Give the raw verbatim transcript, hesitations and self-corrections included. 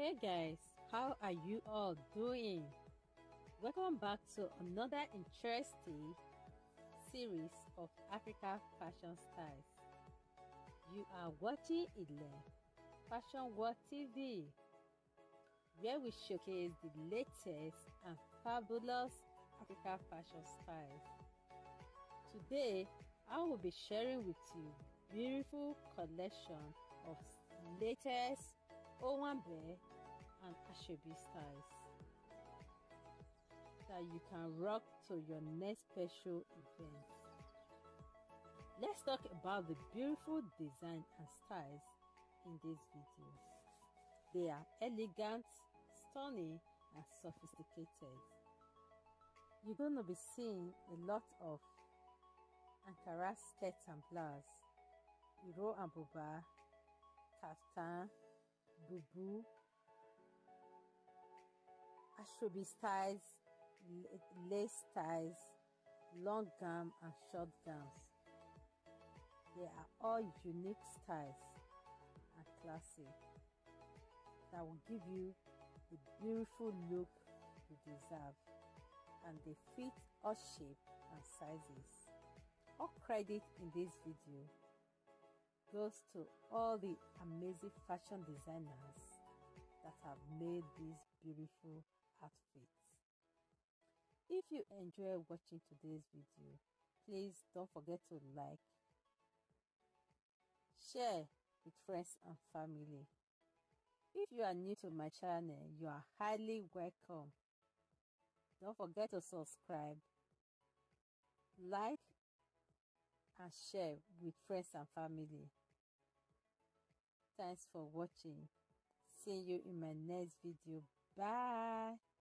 Hey guys, how are you all doing? Welcome back to another interesting series of Africa Fashion Styles. You are watching Ilen Fashion World T V, where we showcase the latest and fabulous Africa fashion styles. Today, I will be sharing with you beautiful collection of latest Owanbe and Asoebi styles that you can rock to your next special event. Let's talk about the beautiful design and styles in this video. They are elegant, stunning, and sophisticated. You're going to be seeing a lot of Ankara skirts and blouse, Iro and buba, Kaftan, boubou, Asoebi styles, lace styles, long gown and short gowns. They are all unique styles and classic that will give you the beautiful look you deserve, and they fit all shapes and sizes. All credit in this video goes to all the amazing fashion designers that have made these beautiful outfits. If you enjoy watching today's video, please don't forget to like, share with friends and family. If you are new to my channel, you are highly welcome. Don't forget to subscribe, like, and share with friends and family. Thanks for watching. See you in my next video. Bye.